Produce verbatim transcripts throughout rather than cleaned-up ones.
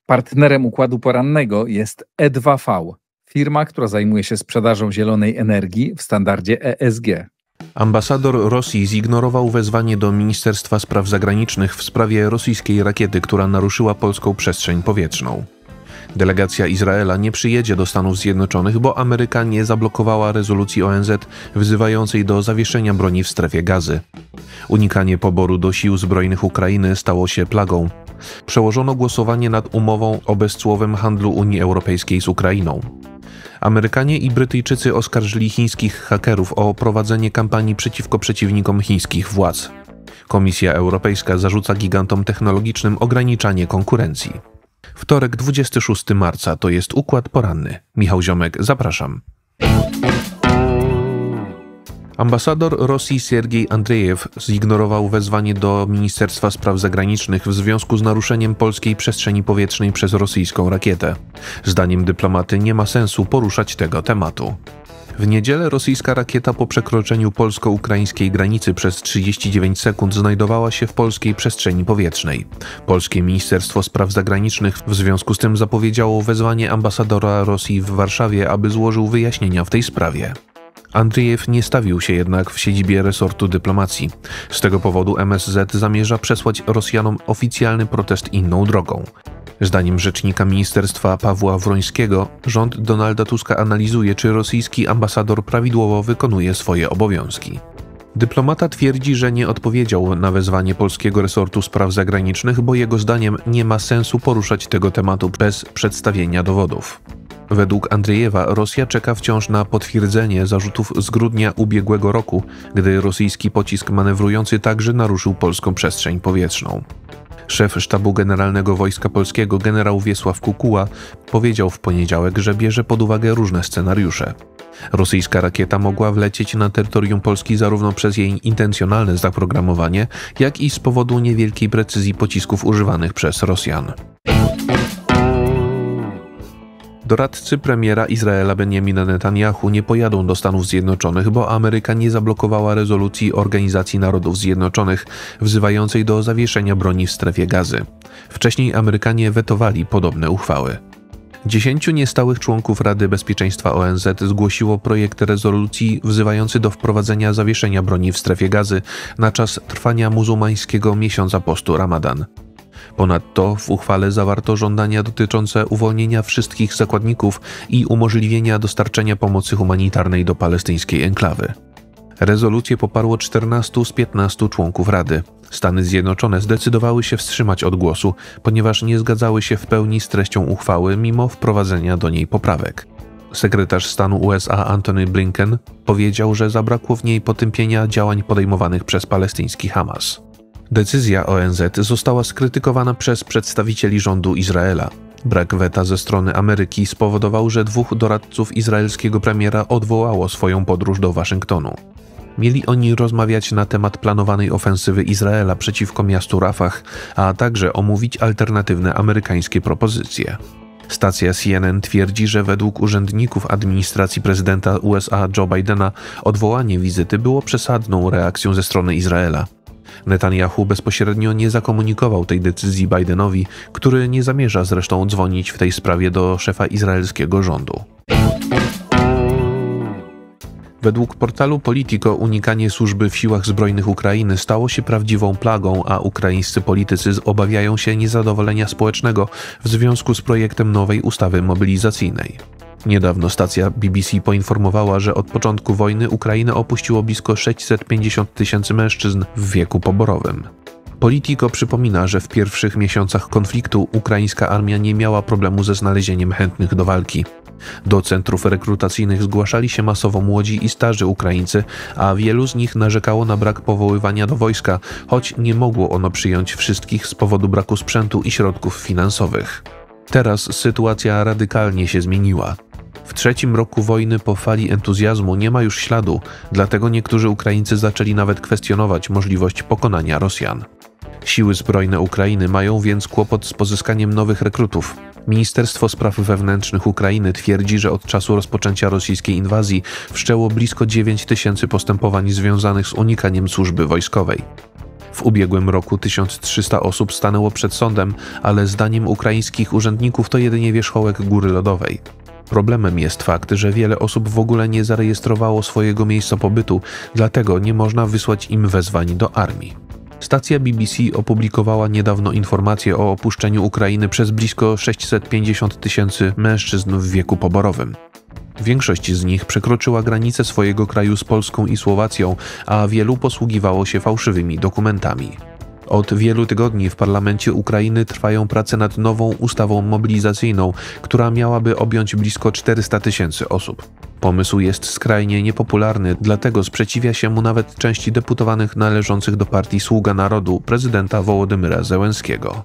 Partnerem układu porannego jest E dwa V, firma, która zajmuje się sprzedażą zielonej energii w standardzie E S G. Ambasador Rosji zignorował wezwanie do Ministerstwa Spraw Zagranicznych w sprawie rosyjskiej rakiety, która naruszyła polską przestrzeń powietrzną. Delegacja Izraela nie przyjedzie do Stanów Zjednoczonych, bo Ameryka nie zablokowała rezolucji O N Z wzywającej do zawieszenia broni w strefie Gazy. Unikanie poboru do sił zbrojnych Ukrainy stało się plagą. Przełożono głosowanie nad umową o bezcłowym handlu Unii Europejskiej z Ukrainą. Amerykanie i Brytyjczycy oskarżyli chińskich hakerów o prowadzenie kampanii przeciwko przeciwnikom chińskich władz. Komisja Europejska zarzuca gigantom technologicznym ograniczanie konkurencji. Wtorek, dwudziestego szóstego marca, to jest Układ Poranny. Michał Ziomek, zapraszam. Ambasador Rosji Siergiej Andrejew zignorował wezwanie do Ministerstwa Spraw Zagranicznych w związku z naruszeniem polskiej przestrzeni powietrznej przez rosyjską rakietę. Zdaniem dyplomaty nie ma sensu poruszać tego tematu. W niedzielę rosyjska rakieta po przekroczeniu polsko-ukraińskiej granicy przez trzydzieści dziewięć sekund znajdowała się w polskiej przestrzeni powietrznej. Polskie Ministerstwo Spraw Zagranicznych w związku z tym zapowiedziało wezwanie ambasadora Rosji w Warszawie, aby złożył wyjaśnienia w tej sprawie. Andrzejew nie stawił się jednak w siedzibie resortu dyplomacji. Z tego powodu M S Z zamierza przesłać Rosjanom oficjalny protest inną drogą. Zdaniem rzecznika ministerstwa Pawła Wrońskiego, rząd Donalda Tuska analizuje, czy rosyjski ambasador prawidłowo wykonuje swoje obowiązki. Dyplomata twierdzi, że nie odpowiedział na wezwanie polskiego resortu spraw zagranicznych, bo jego zdaniem nie ma sensu poruszać tego tematu bez przedstawienia dowodów. Według Andrzejewa Rosja czeka wciąż na potwierdzenie zarzutów z grudnia ubiegłego roku, gdy rosyjski pocisk manewrujący także naruszył polską przestrzeń powietrzną. Szef Sztabu Generalnego Wojska Polskiego generał Wiesław Kukuła powiedział w poniedziałek, że bierze pod uwagę różne scenariusze. Rosyjska rakieta mogła wlecieć na terytorium Polski zarówno przez jej intencjonalne zaprogramowanie, jak i z powodu niewielkiej precyzji pocisków używanych przez Rosjan. Doradcy premiera Izraela Benjamina Netanyahu nie pojadą do Stanów Zjednoczonych, bo Ameryka nie zablokowała rezolucji Organizacji Narodów Zjednoczonych wzywającej do zawieszenia broni w strefie Gazy. Wcześniej Amerykanie wetowali podobne uchwały. Dziesięciu niestałych członków Rady Bezpieczeństwa O N Z zgłosiło projekt rezolucji wzywający do wprowadzenia zawieszenia broni w strefie Gazy na czas trwania muzułmańskiego miesiąca postu Ramadan. Ponadto w uchwale zawarto żądania dotyczące uwolnienia wszystkich zakładników i umożliwienia dostarczenia pomocy humanitarnej do palestyńskiej enklawy. Rezolucję poparło czternastu z piętnastu członków Rady. Stany Zjednoczone zdecydowały się wstrzymać od głosu, ponieważ nie zgadzały się w pełni z treścią uchwały mimo wprowadzenia do niej poprawek. Sekretarz stanu U S A Antony Blinken powiedział, że zabrakło w niej potępienia działań podejmowanych przez palestyński Hamas. Decyzja O N Z została skrytykowana przez przedstawicieli rządu Izraela. Brak weta ze strony Ameryki spowodował, że dwóch doradców izraelskiego premiera odwołało swoją podróż do Waszyngtonu. Mieli oni rozmawiać na temat planowanej ofensywy Izraela przeciwko miastu Rafah, a także omówić alternatywne amerykańskie propozycje. Stacja C N N twierdzi, że według urzędników administracji prezydenta U S A Joe Bidena odwołanie wizyty było przesadną reakcją ze strony Izraela. Netanyahu bezpośrednio nie zakomunikował tej decyzji Bidenowi, który nie zamierza zresztą dzwonić w tej sprawie do szefa izraelskiego rządu. Według portalu Politico unikanie służby w siłach zbrojnych Ukrainy stało się prawdziwą plagą, a ukraińscy politycy obawiają się niezadowolenia społecznego w związku z projektem nowej ustawy mobilizacyjnej. Niedawno stacja B B C poinformowała, że od początku wojny Ukrainę opuściło blisko sześćset pięćdziesiąt tysięcy mężczyzn w wieku poborowym. Politico przypomina, że w pierwszych miesiącach konfliktu ukraińska armia nie miała problemu ze znalezieniem chętnych do walki. Do centrów rekrutacyjnych zgłaszali się masowo młodzi i starzy Ukraińcy, a wielu z nich narzekało na brak powoływania do wojska, choć nie mogło ono przyjąć wszystkich z powodu braku sprzętu i środków finansowych. Teraz sytuacja radykalnie się zmieniła. W trzecim roku wojny po fali entuzjazmu nie ma już śladu, dlatego niektórzy Ukraińcy zaczęli nawet kwestionować możliwość pokonania Rosjan. Siły zbrojne Ukrainy mają więc kłopot z pozyskaniem nowych rekrutów. Ministerstwo Spraw Wewnętrznych Ukrainy twierdzi, że od czasu rozpoczęcia rosyjskiej inwazji wszczęło blisko dziewięć tysięcy postępowań związanych z unikaniem służby wojskowej. W ubiegłym roku tysiąc trzysta osób stanęło przed sądem, ale zdaniem ukraińskich urzędników to jedynie wierzchołek góry lodowej. Problemem jest fakt, że wiele osób w ogóle nie zarejestrowało swojego miejsca pobytu, dlatego nie można wysłać im wezwań do armii. Stacja B B C opublikowała niedawno informację o opuszczeniu Ukrainy przez blisko sześćset pięćdziesiąt tysięcy mężczyzn w wieku poborowym. Większość z nich przekroczyła granicę swojego kraju z Polską i Słowacją, a wielu posługiwało się fałszywymi dokumentami. Od wielu tygodni w parlamencie Ukrainy trwają prace nad nową ustawą mobilizacyjną, która miałaby objąć blisko czterysta tysięcy osób. Pomysł jest skrajnie niepopularny, dlatego sprzeciwia się mu nawet części deputowanych należących do partii Sługa Narodu prezydenta Wołodymyra Zełenskiego.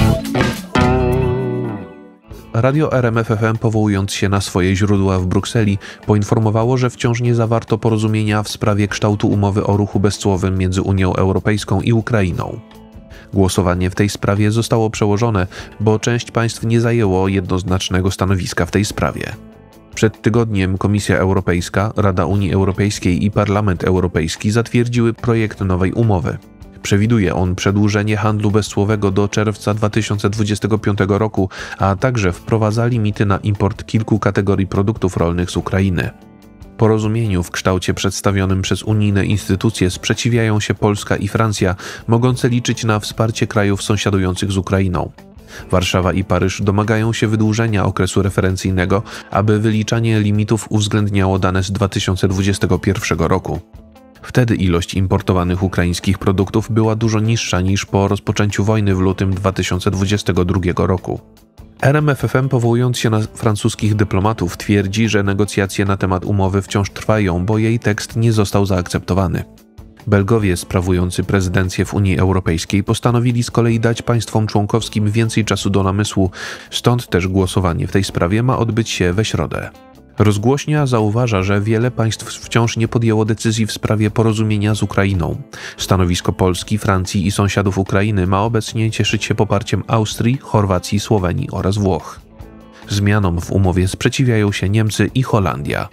Radio R M F F M, powołując się na swoje źródła w Brukseli, poinformowało, że wciąż nie zawarto porozumienia w sprawie kształtu umowy o ruchu bezcłowym między Unią Europejską i Ukrainą. Głosowanie w tej sprawie zostało przełożone, bo część państw nie zajęło jednoznacznego stanowiska w tej sprawie. Przed tygodniem Komisja Europejska, Rada Unii Europejskiej i Parlament Europejski zatwierdziły projekt nowej umowy. Przewiduje on przedłużenie handlu bezcłowego do czerwca dwa tysiące dwudziestego piątego roku, a także wprowadza limity na import kilku kategorii produktów rolnych z Ukrainy. Porozumieniu w kształcie przedstawionym przez unijne instytucje sprzeciwiają się Polska i Francja, mogące liczyć na wsparcie krajów sąsiadujących z Ukrainą. Warszawa i Paryż domagają się wydłużenia okresu referencyjnego, aby wyliczanie limitów uwzględniało dane z dwa tysiące dwudziestego pierwszego roku. Wtedy ilość importowanych ukraińskich produktów była dużo niższa niż po rozpoczęciu wojny w lutym dwa tysiące dwudziestego drugiego roku. R M F F M, powołując się na francuskich dyplomatów, twierdzi, że negocjacje na temat umowy wciąż trwają, bo jej tekst nie został zaakceptowany. Belgowie sprawujący prezydencję w Unii Europejskiej postanowili z kolei dać państwom członkowskim więcej czasu do namysłu, stąd też głosowanie w tej sprawie ma odbyć się we środę. Rozgłośnia zauważa, że wiele państw wciąż nie podjęło decyzji w sprawie porozumienia z Ukrainą. Stanowisko Polski, Francji i sąsiadów Ukrainy ma obecnie cieszyć się poparciem Austrii, Chorwacji, Słowenii oraz Włoch. Zmianom w umowie sprzeciwiają się Niemcy i Holandia.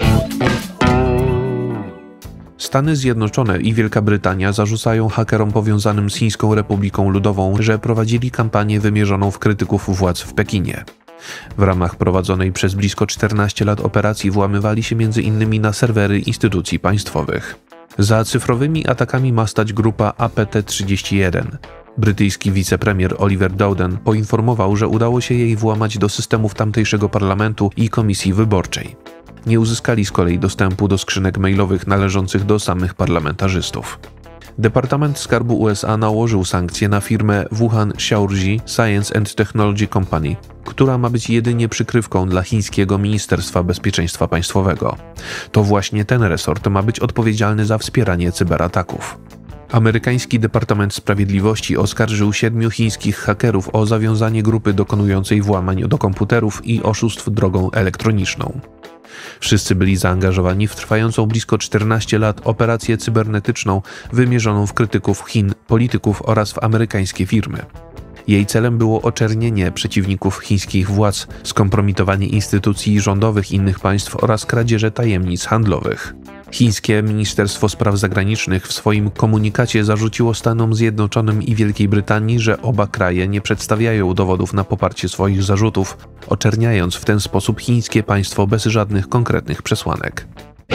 Stany Zjednoczone i Wielka Brytania zarzucają hakerom powiązanym z Chińską Republiką Ludową, że prowadzili kampanię wymierzoną w krytyków władz w Pekinie. W ramach prowadzonej przez blisko czternaście lat operacji włamywali się między innymi na serwery instytucji państwowych. Za cyfrowymi atakami ma stać grupa A P T trzydzieści jeden. Brytyjski wicepremier Oliver Dowden poinformował, że udało się jej włamać do systemów tamtejszego parlamentu i komisji wyborczej. Nie uzyskali z kolei dostępu do skrzynek mailowych należących do samych parlamentarzystów. Departament Skarbu U S A nałożył sankcje na firmę Wuhan Xiaoji Science and Technology Company, która ma być jedynie przykrywką dla chińskiego Ministerstwa Bezpieczeństwa Państwowego. To właśnie ten resort ma być odpowiedzialny za wspieranie cyberataków. Amerykański Departament Sprawiedliwości oskarżył siedmiu chińskich hakerów o zawiązanie grupy dokonującej włamań do komputerów i oszustw drogą elektroniczną. Wszyscy byli zaangażowani w trwającą blisko czternaście lat operację cybernetyczną wymierzoną w krytyków Chin, polityków oraz w amerykańskie firmy. Jej celem było oczernienie przeciwników chińskich władz, skompromitowanie instytucji rządowych innych państw oraz kradzieże tajemnic handlowych. Chińskie Ministerstwo Spraw Zagranicznych w swoim komunikacie zarzuciło Stanom Zjednoczonym i Wielkiej Brytanii, że oba kraje nie przedstawiają dowodów na poparcie swoich zarzutów, oczerniając w ten sposób chińskie państwo bez żadnych konkretnych przesłanek.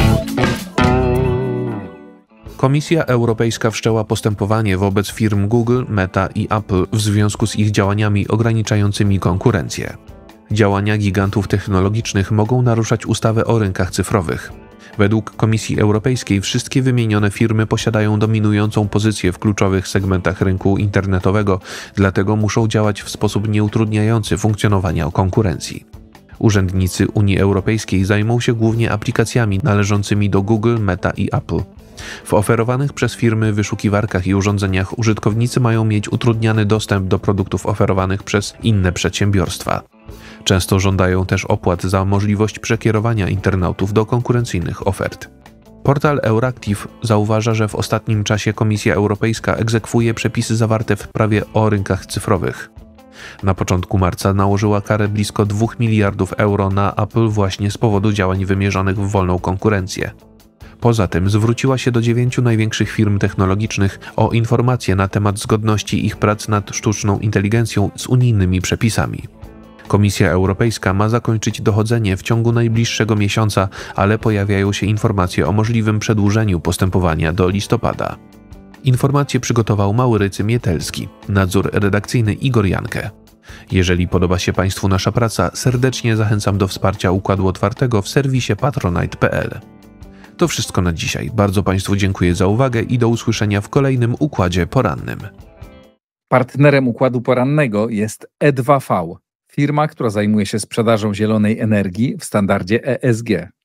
Komisja Europejska wszczęła postępowanie wobec firm Google, Meta i Apple w związku z ich działaniami ograniczającymi konkurencję. Działania gigantów technologicznych mogą naruszać ustawę o rynkach cyfrowych. Według Komisji Europejskiej wszystkie wymienione firmy posiadają dominującą pozycję w kluczowych segmentach rynku internetowego, dlatego muszą działać w sposób nieutrudniający funkcjonowania konkurencji. Urzędnicy Unii Europejskiej zajmą się głównie aplikacjami należącymi do Google, Meta i Apple. W oferowanych przez firmy wyszukiwarkach i urządzeniach użytkownicy mają mieć utrudniany dostęp do produktów oferowanych przez inne przedsiębiorstwa. Często żądają też opłat za możliwość przekierowania internautów do konkurencyjnych ofert. Portal Euractiv zauważa, że w ostatnim czasie Komisja Europejska egzekwuje przepisy zawarte w prawie o rynkach cyfrowych. Na początku marca nałożyła karę blisko dwóch miliardów euro na Apple właśnie z powodu działań wymierzonych w wolną konkurencję. Poza tym zwróciła się do dziewięciu największych firm technologicznych o informacje na temat zgodności ich prac nad sztuczną inteligencją z unijnymi przepisami. Komisja Europejska ma zakończyć dochodzenie w ciągu najbliższego miesiąca, ale pojawiają się informacje o możliwym przedłużeniu postępowania do listopada. Informacje przygotował Maurycy Mietelski, nadzór redakcyjny Igor Jankę. Jeżeli podoba się Państwu nasza praca, serdecznie zachęcam do wsparcia Układu Otwartego w serwisie patronite kropka p l. To wszystko na dzisiaj. Bardzo Państwu dziękuję za uwagę i do usłyszenia w kolejnym Układzie Porannym. Partnerem Układu Porannego jest E dwa V, firma, która zajmuje się sprzedażą zielonej energii w standardzie E S G.